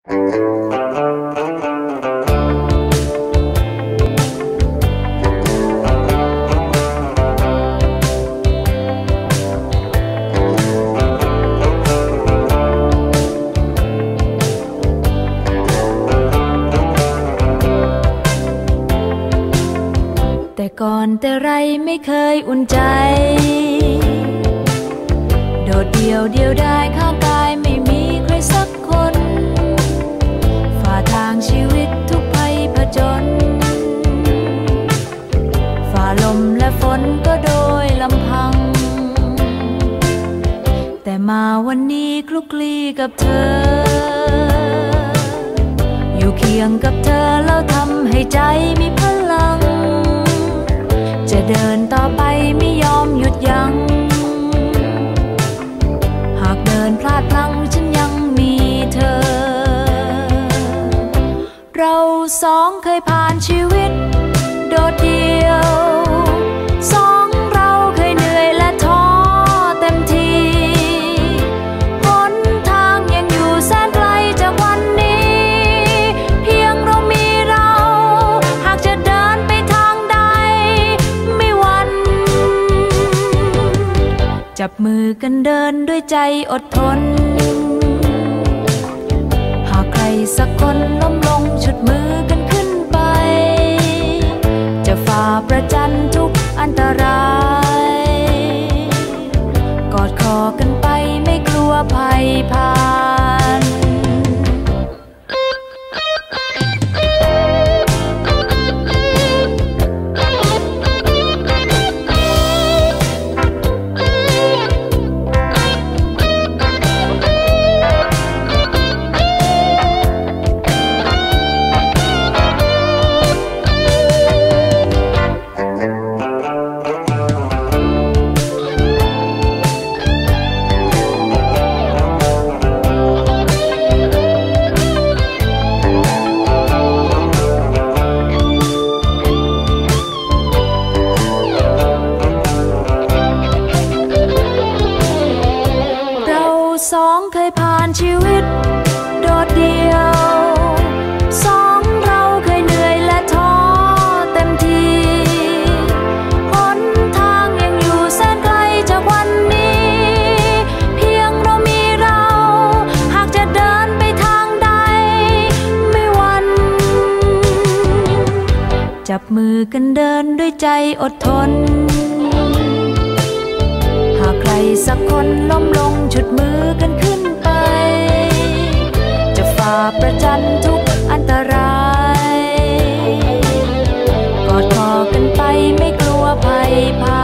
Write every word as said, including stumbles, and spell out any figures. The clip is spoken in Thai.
แต่ก่อนแต่ไรไม่เคยอุ่นใจโดดเดี่ยวเดียวดายข้างกายไม่มีใครสักคนฝ่าทางชีวิตทุกภัยผจญฝ่าลมและฝนก็โดยลำพังแต่มาวันนี้คลุกคลีกับเธออยู่เคียงกับเธอแล้วทำให้ใจมีพลังจะเดินต่อไปไม่ยอมหยุดยัง้งหากเดินพลาดพลั้งฉันยังมีเธอเราสองเคยผ่านชีวิตโดดเดี่ยวสองเราเคยเหนื่อยและท้อเต็มทีหนทางยังอยู่แสนไกลจากวันนี้เพียงเรามีเราหากจะเดินไปทางใดไม่หวั่นจับมือกันเดินด้วยใจอดทนหากใครสักคนล้มลงฉุดมือกันขึ้นไปจะฝ่าประจันทุกอันตรายกอดคอกันไปไม่กลัวภัยผ่านสองเคยผ่านชีวิตโดดเดี่ยวสองเราเคยเหนื่อยและท้อเต็มทีหนทางยังอยู่แสนไกลจากวันนี้เพียงเรามีเราหากจะเดินไปทางใดไม่หวั่นจับมือกันเดินด้วยใจอดทนหากใครสักคนล้มลงฉุดมือกันขึ้นไปจะฝ่าประจันทุกอันตรายกอดคอกันไปไม่กลัวภัยผ่าน